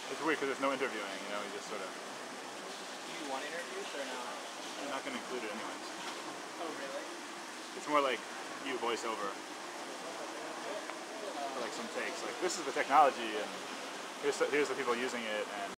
It's weird because there's no interviewing, you know, you just sort of... Do you want interviews or not? I'm not going to include it anyways. Oh, really? It's more like you voice over. For like some takes. Like, this is the technology, and here's the people using it, and